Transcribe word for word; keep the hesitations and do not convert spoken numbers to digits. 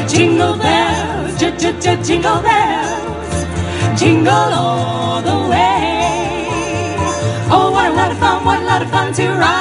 Jingle bells, j j j jingle bells, jingle all the way. Oh, what a lot of fun, what a lot of fun to ride